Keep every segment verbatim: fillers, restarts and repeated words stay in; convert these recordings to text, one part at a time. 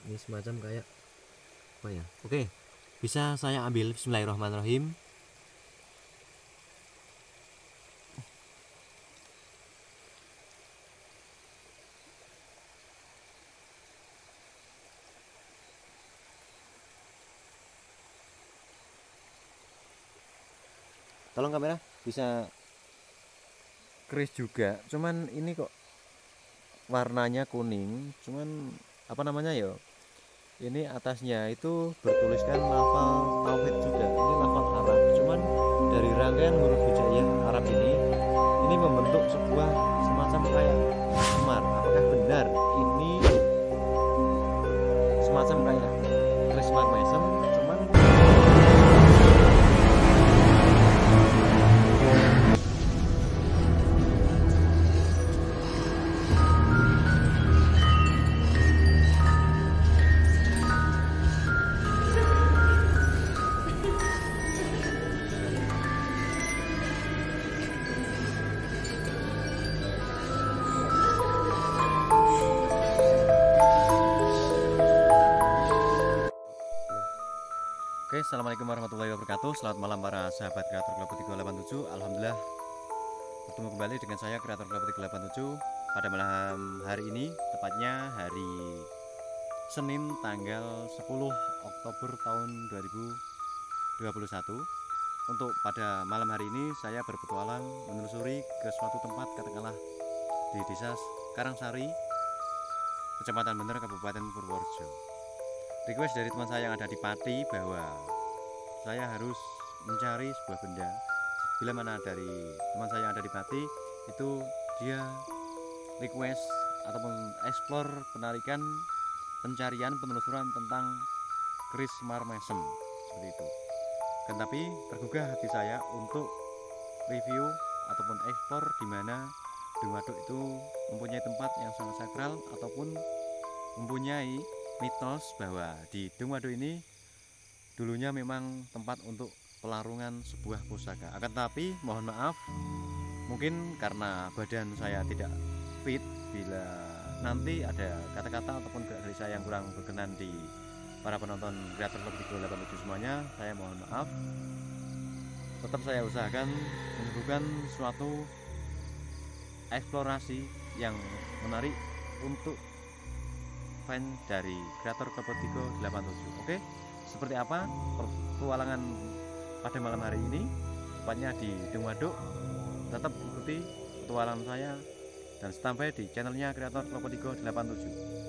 Ini semacam kayak apa ya? Oke, bisa saya ambil. Bismillahirrahmanirrahim. Tolong kamera bisa kris juga, cuman ini kok warnanya kuning, cuman apa namanya ya, ini atasnya itu bertuliskan lafal tauhid juga. Ini lafal Arab, cuman dari rangkaian huruf hijaiyah Arab ini ini membentuk sebuah semacam kayak semar. Apakah benar ini semacam kayak kris semar mesem? Cuman Oke, assalamualaikum warahmatullahi wabarakatuh. Selamat malam para sahabat kreator Club tiga delapan tujuh. Alhamdulillah bertemu kembali dengan saya kreator Club tiga delapan tujuh pada malam hari ini, tepatnya hari Senin tanggal sepuluh Oktober tahun dua ribu dua puluh satu. Untuk pada malam hari ini saya berpetualang menelusuri ke suatu tempat, katakanlah di Desa Karangsari, Kecamatan Bener, Kabupaten Purworejo. Request dari teman saya yang ada di Pati bahwa saya harus mencari sebuah benda. Bila mana dari teman saya yang ada di Pati itu dia request ataupun explore penarikan pencarian penelusuran tentang keris semar mesem seperti itu. Dan tapi tergugah hati saya untuk review ataupun explore di mana Dung Waduk itu mempunyai tempat yang sangat sakral ataupun mempunyai mitos bahwa di Dung Waduk ini dulunya memang tempat untuk pelarungan sebuah pusaka. Akan tetapi mohon maaf, mungkin karena badan saya tidak fit, bila nanti ada kata-kata ataupun gerak-gerik saya yang kurang berkenan di para penonton kreator Club tiga delapan tujuh semuanya, saya mohon maaf. Tetap saya usahakan menyuguhkan suatu eksplorasi yang menarik untuk fan dari kreator Club tiga delapan tujuh. Oke, seperti apa petualangan pada malam hari ini, tepatnya di Dung Waduk. Tetap ikuti petualangan saya dan sampai di channelnya kreator Club tiga delapan tujuh.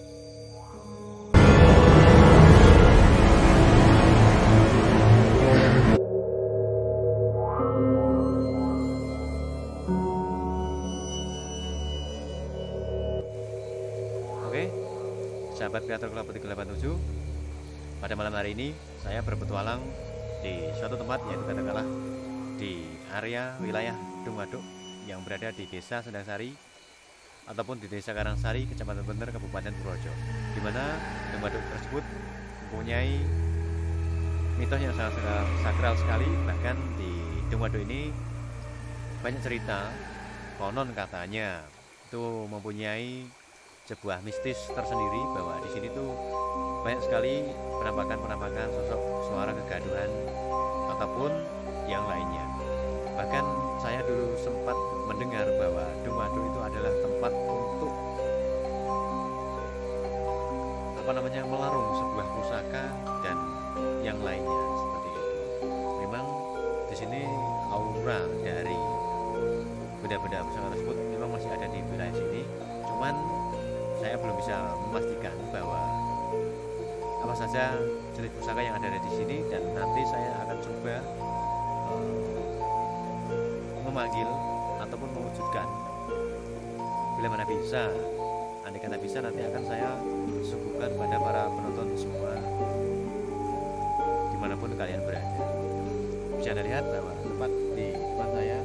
Oke, sahabat kreator Club tiga delapan tujuh, pada malam hari ini saya berpetualang di suatu tempat, yaitu katakanlah di area wilayah Dung Waduk yang berada di Desa Sendangsari ataupun di Desa Karangsari, Kecamatan Bener, Kabupaten Purworejo, di mana Dung Waduk tersebut mempunyai mitos yang sangat sakral sekali. Bahkan di Dung Waduk ini banyak cerita, konon katanya itu mempunyai sebuah mistis tersendiri, bahwa di sini tuh banyak sekali penampakan-penampakan sosok suara kegaduhan ataupun yang lainnya. Bahkan saya dulu sempat mendengar bahwa Dung Waduk itu adalah tempat untuk apa namanya melarung sebuah pusaka dan yang lainnya seperti itu. Memang di sini aura dari benda-benda pusaka tersebut memang masih ada di wilayah sini. Cuman saya belum bisa memastikan bahwa apa saja jenis pusaka yang ada di sini, dan nanti saya akan coba uh, memanggil ataupun mewujudkan. Bila mana bisa, andai kata bisa, nanti akan saya suguhkan pada para penonton semua dimanapun kalian berada. Bisa Anda lihat bahwa tempat di depan saya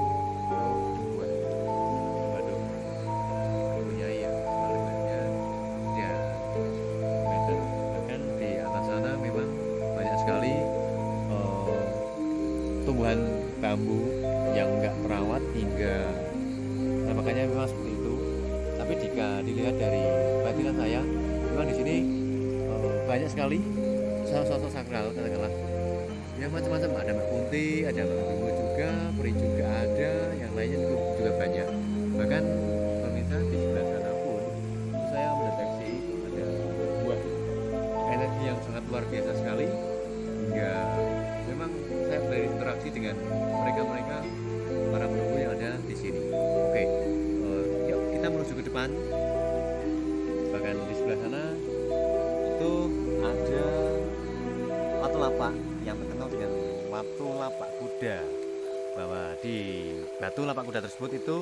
tumbuhan bambu yang enggak terawat hingga, nah makanya memang seperti itu. Tapi jika dilihat dari batiran saya, memang di sini banyak sekali sosok-sosok sakral katakanlah yang macam-macam, ada Mbak Kunti, ada Mbak Bimo juga, Peri juga ada, yang lainnya juga, juga banyak. Bahkan pemirsa di sebelah sana pun saya mendeteksi ada sebuah energi yang sangat luar biasa sekali, hingga memang saya berinteraksi dengan mereka-mereka para penunggu yang ada di sini. Oke, uh, yuk kita menuju ke depan. Bahkan di sebelah sana itu ada Watu Lapak yang terkenal dengan Watu Lapak Kuda, bahwa di batu lapak kuda tersebut itu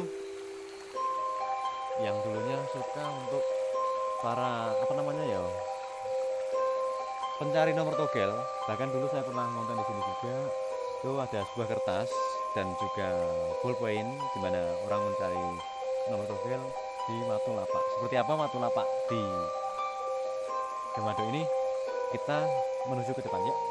yang dulunya suka untuk para apa namanya ya, pencari nomor togel. Bahkan dulu saya pernah nonton di sini juga, itu ada sebuah kertas dan juga ballpoint di mana orang mencari nomor togel di Watu Lapak. Seperti apa Watu Lapak di Demado ini, kita menuju ke depan ya.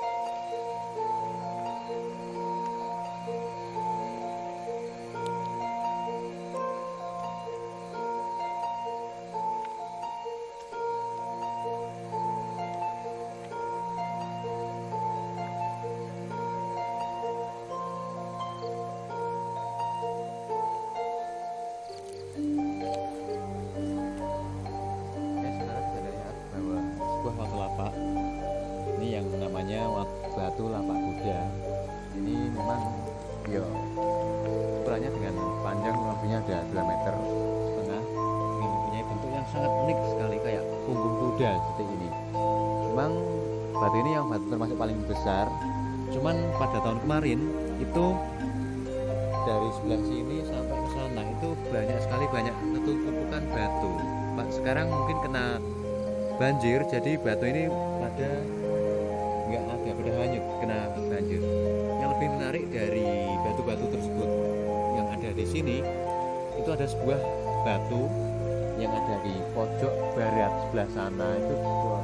Batu Lapak Kuda ini memang ya ukurannya dengan panjang kurang lebihnya ada dua meter setengah, dengan mempunyai bentuk yang sangat unik sekali kayak punggung kuda seperti ini. Memang batu ini yang batu termasuk paling besar, cuman pada tahun kemarin itu dari sebelah sini sampai ke sana itu banyak sekali banyak tumpukan batu. Pak sekarang mungkin kena banjir, jadi batu ini pada nggak ada, pada hanyut kena banjir. Yang lebih menarik dari batu-batu tersebut yang ada di sini, itu ada sebuah batu yang ada di pojok barat sebelah sana, itu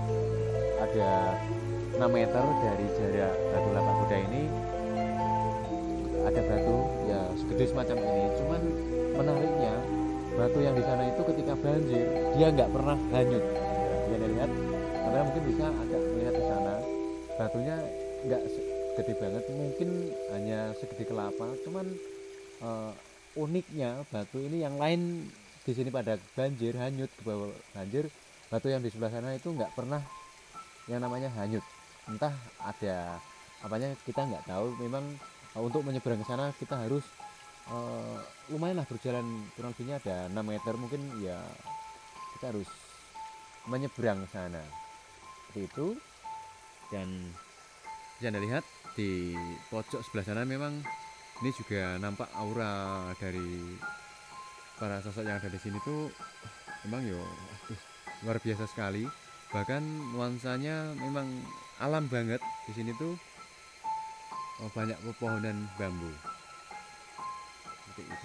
ada enam meter dari jarak Batu Lapak Kuda ini. Ada batu ya segede semacam ini, cuman menariknya batu yang di sana itu ketika banjir dia nggak pernah hanyut. Ya, dia lihat, kamera mungkin bisa agak melihat ke sana, batunya nggak gede banget, mungkin hanya segede kelapa, cuman uh, uniknya batu ini yang lain di sini pada banjir hanyut ke bawah banjir, batu yang di sebelah sana itu nggak pernah yang namanya hanyut. Entah ada apanya kita nggak tahu. Memang uh, untuk menyeberang ke sana kita harus uh, lumayan lah berjalan, kurang lebihnya ada enam meter mungkin ya, kita harus menyeberang ke sana seperti itu. Dan bisa Anda lihat di pojok sebelah sana memang ini juga nampak aura dari para sosok yang ada di sini tuh memang yo aduh, luar biasa sekali. Bahkan nuansanya memang alam banget di sini tuh, oh, banyak pepohonan bambu seperti itu.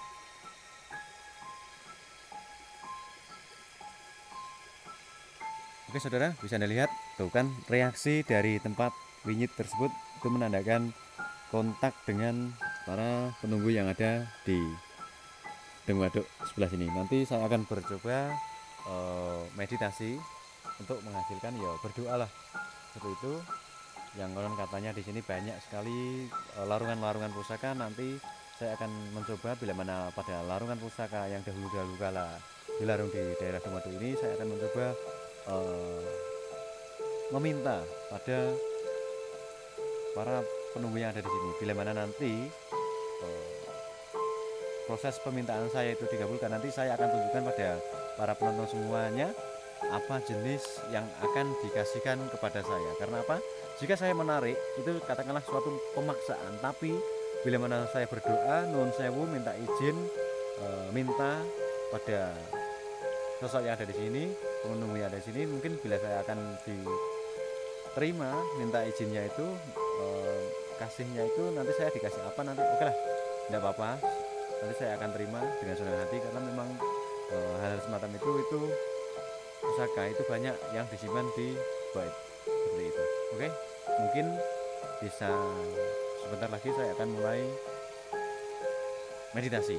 Oke saudara, bisa Anda lihat tuh kan reaksi dari tempat winyit tersebut, itu menandakan kontak dengan para penunggu yang ada di Demado sebelah sini. Nanti saya akan bercoba uh, meditasi untuk menghasilkan ya berdoa lah seperti itu. Yang konon katanya di sini banyak sekali uh, larungan-larungan pusaka. Nanti saya akan mencoba bila mana pada larungan pusaka yang dahulu-dahulu kala dilarung di daerah Demado ini, saya akan mencoba uh, meminta pada para penunggu yang ada di sini. Bila mana nanti uh, proses permintaan saya itu dikabulkan, nanti saya akan tunjukkan pada para penonton semuanya apa jenis yang akan dikasihkan kepada saya. Karena apa? Jika saya menarik itu katakanlah suatu pemaksaan, tapi bila mana saya berdoa nuwun sewu, minta izin, e, minta pada sosok yang ada di sini, penunggu yang ada di sini, mungkin bila saya akan diterima minta izinnya itu, e, kasihnya itu nanti saya dikasih apa nanti, oke lah, tidak apa-apa, nanti saya akan terima dengan senang hati. Karena memang e, hal semacam itu itu pusaka itu banyak yang disimpan di bait seperti itu. Oke, mungkin bisa sebentar lagi saya akan mulai meditasi.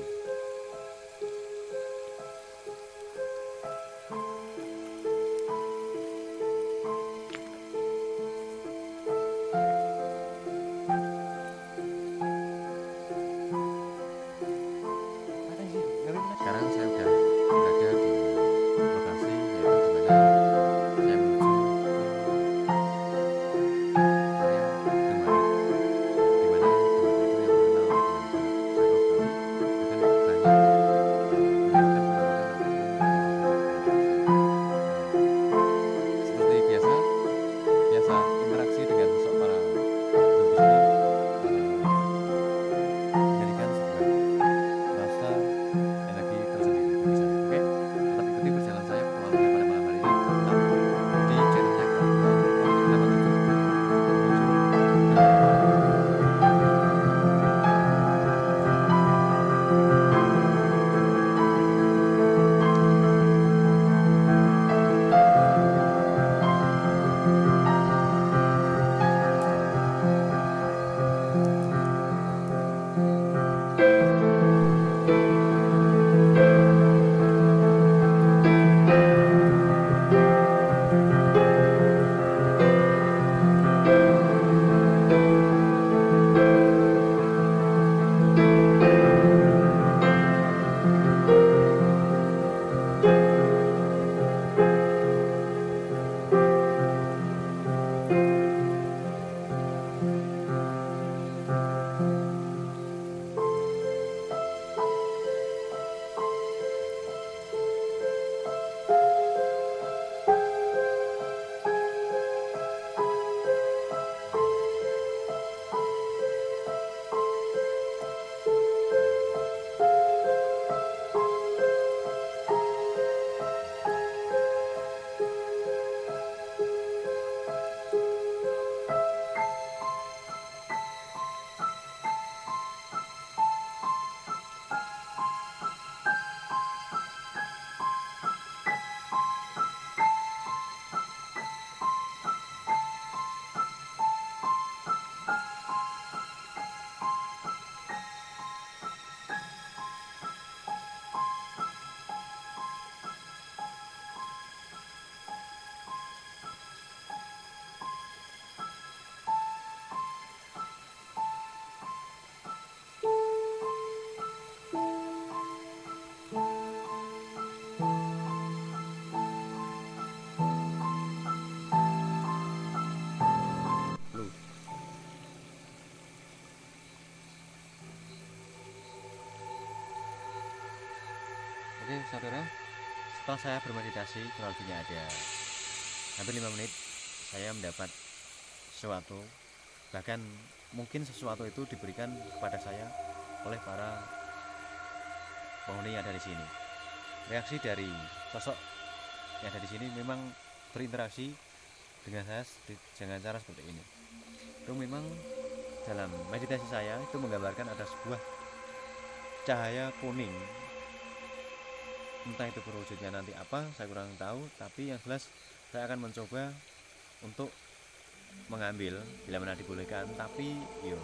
setelah saya bermeditasi kurang lebihnya ada hampir lima menit, saya mendapat sesuatu, bahkan mungkin sesuatu itu diberikan kepada saya oleh para penghuni yang ada di sini. Reaksi dari sosok yang ada di sini memang berinteraksi dengan saya dengan cara seperti ini. Itu memang dalam meditasi saya itu menggambarkan ada sebuah cahaya kuning, entah itu berwujudnya nanti apa saya kurang tahu, tapi yang jelas saya akan mencoba untuk mengambil bila mana dibolehkan. Tapi yo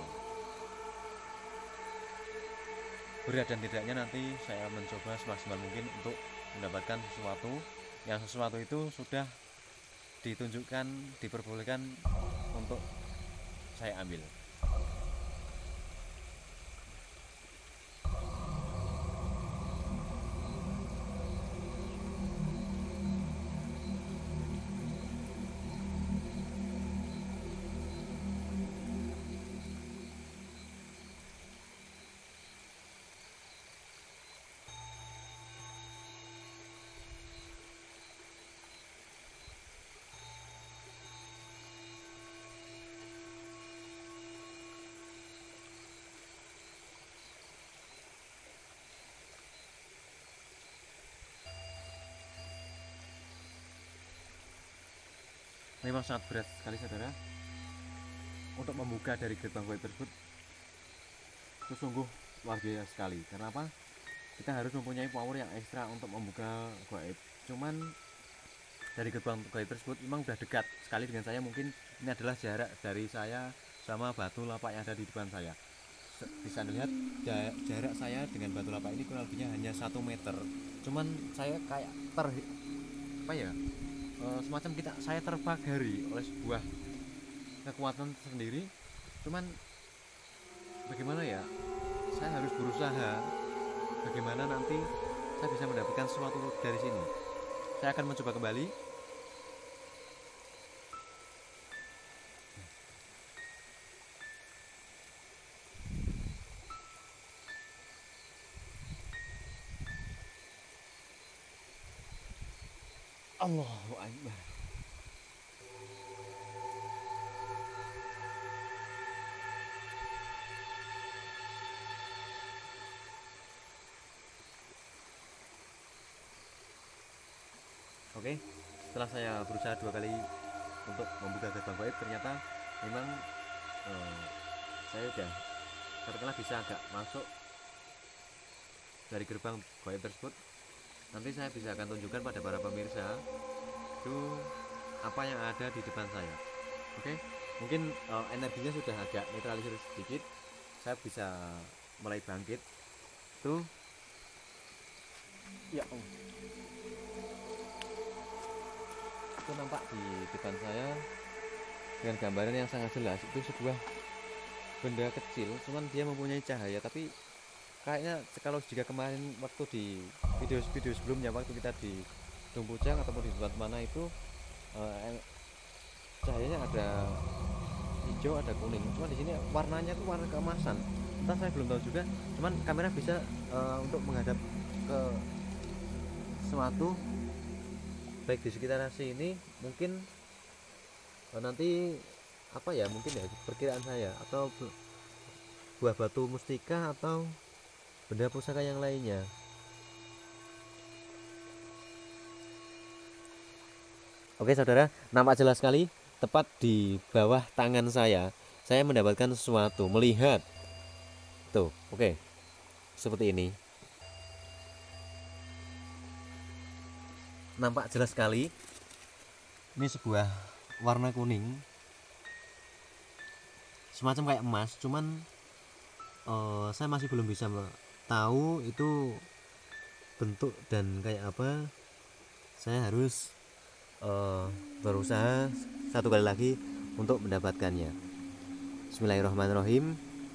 berat dan tidaknya nanti saya mencoba semaksimal mungkin untuk mendapatkan sesuatu yang sesuatu itu sudah ditunjukkan, diperbolehkan untuk saya ambil. Memang sangat berat sekali saudara untuk membuka dari gerbang gaib tersebut. Itu sungguh luar biasa sekali. Karena apa? Kita harus mempunyai power yang ekstra untuk membuka gaib. Cuman dari gerbang gaib tersebut memang sudah dekat sekali dengan saya. Mungkin ini adalah jarak dari saya sama batu lapak yang ada di depan saya. Bisa dilihat jarak saya dengan batu lapak ini kurang lebihnya hanya satu meter. Cuman saya kayak ter apa ya? Semacam kita saya terpagari oleh sebuah kekuatan tersendiri. Cuman bagaimana ya, saya harus berusaha bagaimana nanti saya bisa mendapatkan sesuatu dari sini. Saya akan mencoba kembali. Allahu Akbar. Oke, setelah saya berusaha dua kali untuk membuka gerbang gaib, ternyata memang eh, saya sudah katakanlah bisa agak masuk dari gerbang gaib tersebut. Nanti saya bisa akan tunjukkan pada para pemirsa itu apa yang ada di depan saya. Oke, mungkin uh, energinya sudah agak netralisir sedikit. Saya bisa mulai bangkit. Tuh, ya oh. Itu nampak di depan saya dengan gambaran yang sangat jelas. Itu sebuah benda kecil, cuman dia mempunyai cahaya. Tapi kayaknya kalau jika kemarin waktu di video-video sebelumnya, waktu kita di Dumpucang ataupun di tempat mana itu eh, cahayanya ada hijau, ada kuning. Cuma di sini warnanya itu warna keemasan. Entah, saya belum tahu juga. Cuman kamera bisa eh, untuk menghadap ke sesuatu baik di sekitar sini. Mungkin eh, nanti apa ya? Mungkin ya perkiraan saya, atau buah batu mustika atau benda pusaka yang lainnya. Oke saudara, nampak jelas sekali tepat di bawah tangan saya. Saya mendapatkan sesuatu, melihat tuh, oke, seperti ini. Nampak jelas sekali. Ini sebuah warna kuning, semacam kayak emas. Cuman uh, saya masih belum bisa tahu itu bentuk dan kayak apa. Saya harus uh, berusaha satu kali lagi untuk mendapatkannya. Bismillahirrahmanirrahim.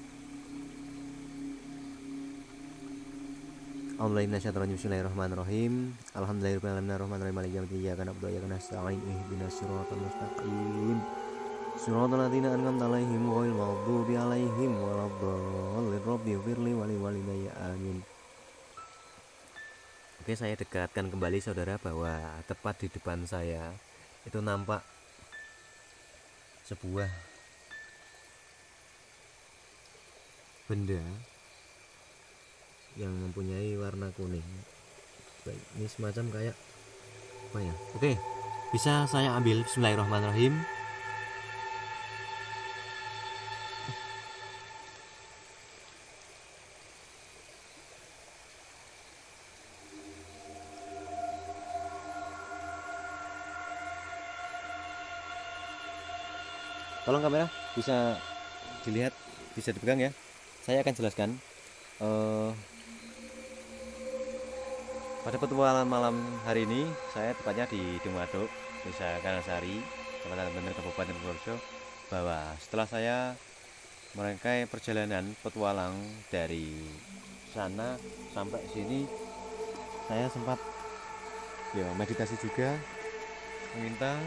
Bismillahirrahmanirrahim. Alhamdulillahirrahmanirrahim. Maliki yaumiddin. Iyyaka na'budu wa iyyaka nasta'in. Ihdinas siratal mustaqim. Siratal ladzina an'amta 'alaihim ghairil maghdubi 'alaihim waladdallin. Rabbi ighfirli wa li walidayya. Amin. Oke, saya dekatkan kembali saudara bahwa tepat di depan saya itu nampak sebuah benda yang mempunyai warna kuning. Baik, ini semacam kayak apa ya? Oke, bisa saya ambil. Bismillahirrahmanirrahim. Tolong kamera bisa dilihat, bisa dipegang ya. Saya akan jelaskan. Uh, pada petualangan malam hari ini, saya tepatnya di Dumwaduk, Desa Karnasari, Kecamatan Bener, Kabupaten Purworejo, bahwa setelah saya merangkai perjalanan petualang dari sana sampai sini, saya sempat ya meditasi juga, meminta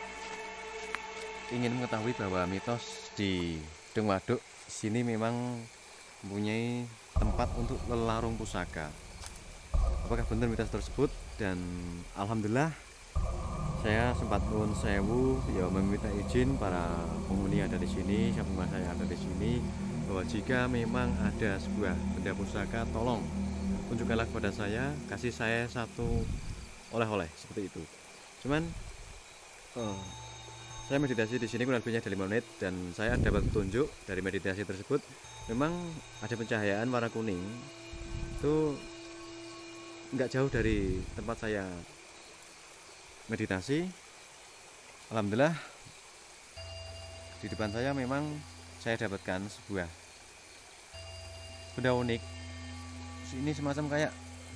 ingin mengetahui bahwa mitos di Dumwaduk sini memang mempunyai tempat untuk lelarung pusaka. Apakah benar mitos tersebut? Dan alhamdulillah saya sempat nuwun sewu ya meminta izin para penghuni ada di sini, siapa saya ada di sini, bahwa jika memang ada sebuah benda pusaka, tolong tunjukkanlah kepada saya, kasih saya satu oleh-oleh seperti itu. Cuman oh, saya meditasi di sini kurang lebihnya ada lima menit dan saya dapat petunjuk dari meditasi tersebut. Memang ada pencahayaan warna kuning itu nggak jauh dari tempat saya meditasi. Alhamdulillah di depan saya memang saya dapatkan sebuah benda unik. Ini semacam kayak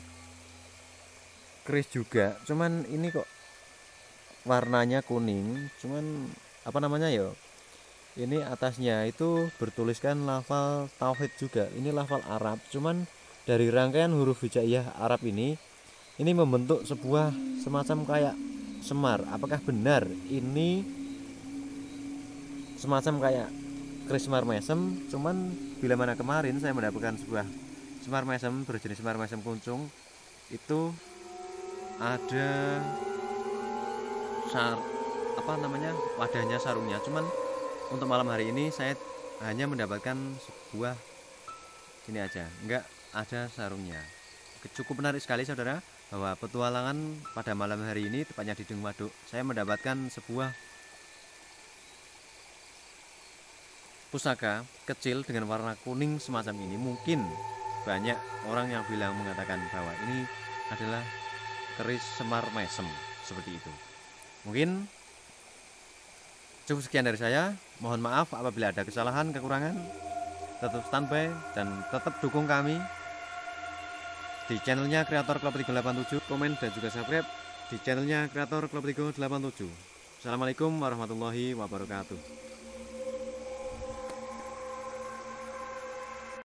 keris juga, cuman ini kok warnanya kuning, cuman apa namanya ya, ini atasnya itu bertuliskan lafal tauhid juga. Ini lafal Arab, cuman dari rangkaian huruf hijaiyah Arab ini ini membentuk sebuah semacam kayak semar. Apakah benar ini semacam kayak keris semar mesem? Cuman bila mana kemarin saya mendapatkan sebuah semar mesem berjenis semar mesem kuncung, itu ada Sar, apa namanya wadahnya, sarungnya. Cuman untuk malam hari ini saya hanya mendapatkan sebuah ini aja, enggak ada sarungnya. Cukup menarik sekali saudara, bahwa petualangan pada malam hari ini tepatnya di Dumwaduk, saya mendapatkan sebuah pusaka kecil dengan warna kuning semacam ini. Mungkin banyak orang yang bilang mengatakan bahwa ini adalah keris semar mesem seperti itu. Mungkin cukup sekian dari saya. Mohon maaf apabila ada kesalahan, kekurangan. Tetap standby dan tetap dukung kami di channelnya Kreator Club tiga delapan tujuh. Komen dan juga subscribe di channelnya Kreator Club tiga delapan tujuh. Assalamualaikum warahmatullahi wabarakatuh.